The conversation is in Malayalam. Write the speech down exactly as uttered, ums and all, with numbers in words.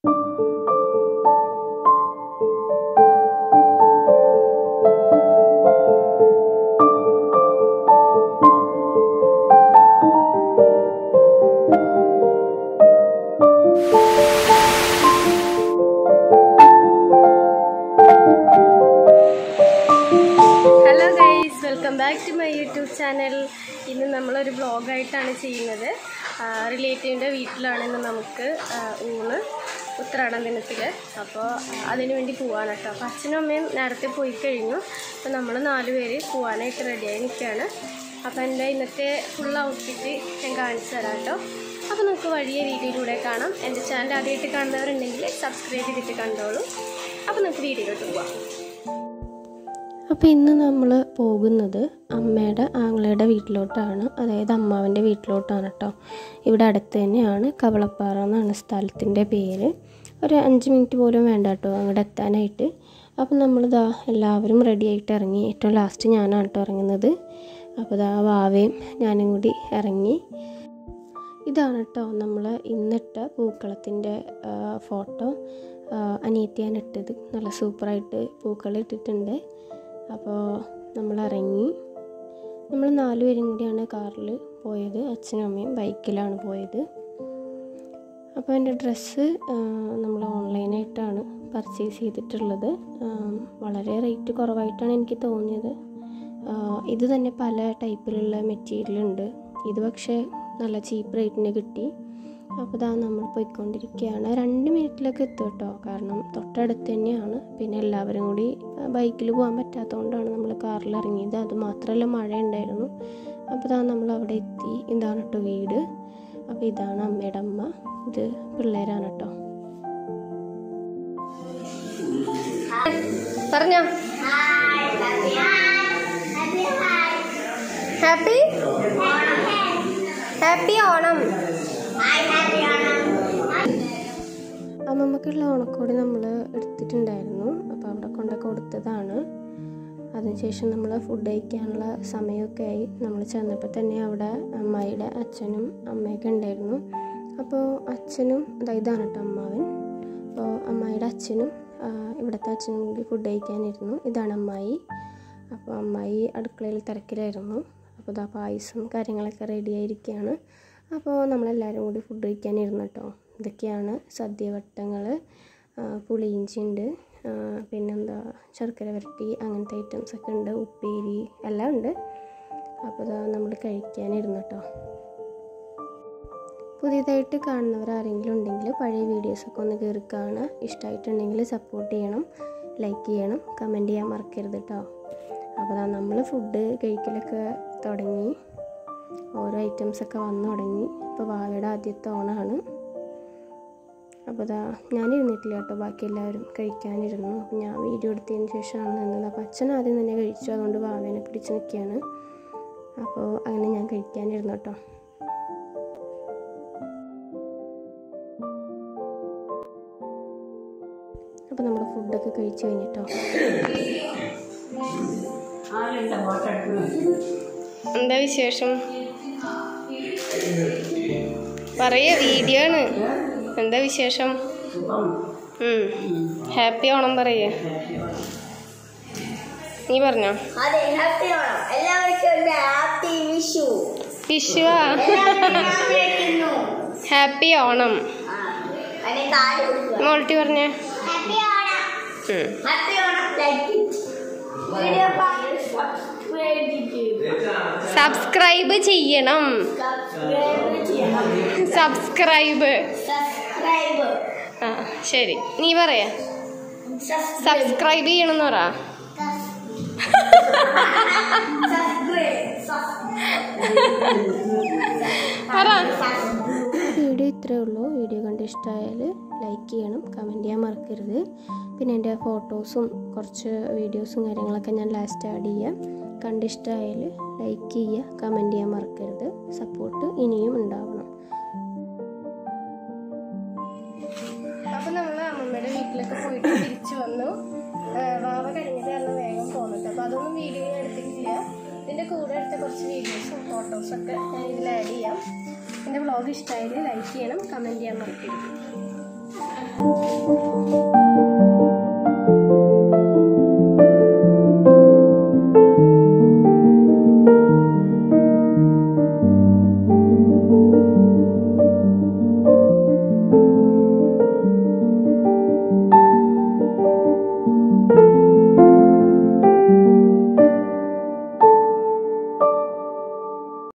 Welcome back to my YouTube channel. ഇന്ന് നമ്മളൊരു വ്ളോഗായിട്ടാണ് ചെയ്യുന്നത്. റിലേറ്റീവിൻ്റെ വീട്ടിലാണ് ഇന്ന് നമുക്ക് ഊണ് ഉത്രാടം ദിനത്തിൽ. അപ്പോൾ അതിനു വേണ്ടി പോകാൻ കേട്ടോ. അപ്പോൾ അച്ഛനും അമ്മയും നേരത്തെ പോയി കഴിഞ്ഞു. അപ്പോൾ നമ്മൾ നാല് പേര് പോകാനായിട്ട് റെഡിയായി നിൽക്കുകയാണ്. അപ്പോൾ എൻ്റെ ഇന്നത്തെ ഫുൾ ഔട്ട്ഫിറ്റ് ഞാൻ കാണിച്ചു തരാം കേട്ടോ. അപ്പോൾ നമുക്ക് വഴിയെ വീഡിയോയിലൂടെ കാണാം. എൻ്റെ ചാനൽ ആദ്യമായിട്ട് കാണുന്നവരുണ്ടെങ്കിൽ സബ്സ്ക്രൈബ് ചെയ്തിട്ട് കണ്ടോളൂ. അപ്പോൾ നമുക്ക് വീഡിയോയിലോട്ട് പോവാം. അപ്പോൾ ഇന്ന് നമ്മൾ പോകുന്നത് അമ്മയുടെ ആങ്ങളയുടെ വീട്ടിലോട്ടാണ്, അതായത് അമ്മാവൻ്റെ വീട്ടിലോട്ടാണ് കേട്ടോ. ഇവിടെ അടുത്ത് തന്നെയാണ്, കവളപ്പാറ എന്നാണ് സ്ഥലത്തിൻ്റെ പേര്. ഒരു അഞ്ച് മിനിറ്റ് പോലും വേണ്ട കേട്ടോ അങ്ങോട്ട് എത്താനായിട്ട്. അപ്പം നമ്മളിതാ എല്ലാവരും റെഡി ആയിട്ട് ഇറങ്ങി. ഏറ്റവും ലാസ്റ്റ് ഞാനാണ് കേട്ടോ ഇറങ്ങുന്നത്. അപ്പോൾ ഇതാ വാവയും ഞാനും കൂടി ഇറങ്ങി. ഇതാണ് കേട്ടോ നമ്മൾ ഇന്നിട്ട പൂക്കളത്തിൻ്റെ ഫോട്ടോ. അനിയത്തിയാണ് ഇട്ടത്. നല്ല സൂപ്പറായിട്ട് പൂക്കൾ ഇട്ടിട്ടുണ്ട്. അപ്പോൾ നമ്മളിറങ്ങി. നമ്മൾ നാലുപേരും കൂടിയാണ് കാറിൽ പോയത്. അച്ഛനും അമ്മയും ബൈക്കിലാണ് പോയത്. അപ്പോൾ എൻ്റെ ഡ്രസ്സ് നമ്മൾ ഓൺലൈനായിട്ടാണ് പർച്ചേസ് ചെയ്തിട്ടുള്ളത്. വളരെ റേറ്റ് കുറവായിട്ടാണ് എനിക്ക് തോന്നിയത്. ഇത് തന്നെ പല ടൈപ്പിലുള്ള മെറ്റീരിയലുണ്ട്. ഇത് പക്ഷേ നല്ല ചീപ്പ് റേറ്റിന് കിട്ടി. അപ്പോൾ ഇതാ നമ്മൾ പോയിക്കൊണ്ടിരിക്കുകയാണ്. രണ്ട് മിനിറ്റിലൊക്കെ എത്തും കേട്ടോ, കാരണം തൊട്ടടുത്ത് തന്നെയാണ്. പിന്നെ എല്ലാവരും കൂടി ബൈക്കിൽ പോകാൻ പറ്റാത്തതുകൊണ്ടാണ് നമ്മൾ കാറിൽ ഇറങ്ങിയത്. അത് മാത്രമല്ല മഴ ഉണ്ടായിരുന്നു. അപ്പോൾ ഇതാ നമ്മൾ അവിടെ എത്തി. ഇതാണ് കേട്ടോ വീട്. അപ്പോൾ ഇതാണ് അമ്മയുടെ അമ്മ, ഇത് പിള്ളേരാണ് കേട്ടോ. പറഞ്ഞോ ഹാപ്പി ഹാപ്പി ഓണം. അമ്മമ്മക്കുള്ള ഓണക്കോടി നമ്മൾ എടുത്തിട്ടുണ്ടായിരുന്നു. അപ്പോൾ അവിടെ കൊണ്ട് കൊടുത്തതാണ്. അതിനുശേഷം നമ്മൾ ഫുഡ് കഴിക്കാനുള്ള സമയമൊക്കെ ആയി. നമ്മൾ ചെന്നപ്പോൾ തന്നെ അവിടെ അമ്മായിയുടെ അച്ഛനും അമ്മയൊക്കെ ഉണ്ടായിരുന്നു. അപ്പോൾ അച്ഛനും ഇതാണ് കേട്ടോ അമ്മാവൻ. അപ്പോൾ അമ്മായിയുടെ അച്ഛനും ഇവിടുത്തെ അച്ഛനും കൂടി ഫുഡ് കഴിക്കാനിരുന്നു. ഇതാണ് അമ്മായി. അപ്പോൾ അമ്മായി അടുക്കളയിൽ തിരക്കിലായിരുന്നു. അപ്പോൾ ഇതാ പായസം കാര്യങ്ങളൊക്കെ റെഡി ആയിരിക്കുകയാണ്. അപ്പോൾ നമ്മളെല്ലാവരും കൂടി ഫുഡ് കഴിക്കാനിരുന്നു കേട്ടോ. ഇതൊക്കെയാണ് സദ്യവട്ടങ്ങൾ. പുളിയിഞ്ചി ഉണ്ട്, പിന്നെന്താ ശർക്കര വരട്ടി, അങ്ങനത്തെ ഐറ്റംസൊക്കെ ഉണ്ട്, ഉപ്പേരി എല്ലാം ഉണ്ട്. അപ്പോൾ ഇതാ നമ്മൾ കഴിക്കാനിരുന്നു കേട്ടോ. പുതിയതായിട്ട് കാണുന്നവർ ആരെങ്കിലും ഉണ്ടെങ്കിൽ പഴയ വീഡിയോസൊക്കെ ഒന്ന് കയറി കാണുക. ഇഷ്ടമായിട്ടുണ്ടെങ്കിൽ സപ്പോർട്ട് ചെയ്യണം, ലൈക്ക് ചെയ്യണം, കമൻറ്റ് ചെയ്യാൻ മറക്കരുത് കേട്ടോ. അപ്പോൾ ഇതാ നമ്മൾ ഫുഡ് കഴിക്കലൊക്കെ തുടങ്ങി. ഓരോ ഐറ്റംസൊക്കെ വന്നു തുടങ്ങി. ഇപ്പോൾ വാവയുടെ ആദ്യത്തെ ഓണമാണ്. അപ്പോൾ ഇതാ ഞാനിരുന്നിട്ടില്ല കേട്ടോ, ബാക്കി എല്ലാവരും കഴിക്കാനിരുന്നു. അപ്പോൾ ഞാൻ വീഡിയോ എടുത്തതിന് ശേഷമാണ് നിന്നത്. അപ്പോൾ അച്ഛൻ ആദ്യം തന്നെ കഴിച്ചു, അതുകൊണ്ട് വാവേനെ പിടിച്ച് നിൽക്കുകയാണ്. അപ്പോൾ അങ്ങനെ ഞാൻ കഴിക്കാനിരുന്നു കേട്ടോ. അപ്പോൾ നമ്മുടെ ഫുഡൊക്കെ കഴിച്ച് കഴിഞ്ഞിട്ടോ. എന്താ വിശേഷം പറയ, വീഡിയോ ആണ്. എന്താ വിശേഷം? ഹാപ്പി ഓണം പറയേ, നീ പറഞ്ഞോ. വിഷുവാ, ഹാപ്പി ഓണം. മോൾട്ടി പറഞ്ഞേ. സബ്സ്ക്രൈബ് ചെയ്യണം. സബ്സ്ക്രൈബ്. ആ ശരി, നീ പറയാ. സബ്സ്ക്രൈബ് ചെയ്യണമെന്ന് പറ. വീഡിയോ ഇത്രയേ ഉള്ളൂ. വീഡിയോ കണ്ട് ഇഷ്ടമായാൽ ലൈക്ക് ചെയ്യണം, കമൻറ്റ് ചെയ്യാൻ മറക്കരുത്. പിന്നെ എൻ്റെ ഫോട്ടോസും കുറച്ച് വീഡിയോസും കാര്യങ്ങളൊക്കെ ഞാൻ ലാസ്റ്റ് ആഡ് ചെയ്യാം. കണ്ടിഷ്ടമായാൽ ലൈക്ക് ചെയ്യുക, കമൻറ്റ് ചെയ്യാൻ മറക്കരുത്. സപ്പോർട്ട് ഇനിയും ഉണ്ടാവണം. അപ്പോൾ നമ്മൾ അമ്മമ്മയുടെ വീട്ടിലൊക്കെ പോയിട്ട് തിരിച്ചു വന്നു. വാവ കഴിഞ്ഞത് കാരണം വേഗം പോകുന്നുണ്ട്. അപ്പോൾ അതൊന്നും വീഡിയോ എടുത്തിട്ടില്ല. ഇതിൻ്റെ കൂടെ എടുത്ത കുറച്ച് വീഡിയോസും ഫോട്ടോസൊക്കെ ഞാൻ ഇതിൽ ആഡ് ചെയ്യാം. എൻ്റെ വ്ളോഗ് ഇഷ്ടമായാൽ ലൈക്ക് ചെയ്യണം, കമൻറ്റ് ചെയ്യാൻ മറക്കരുത്.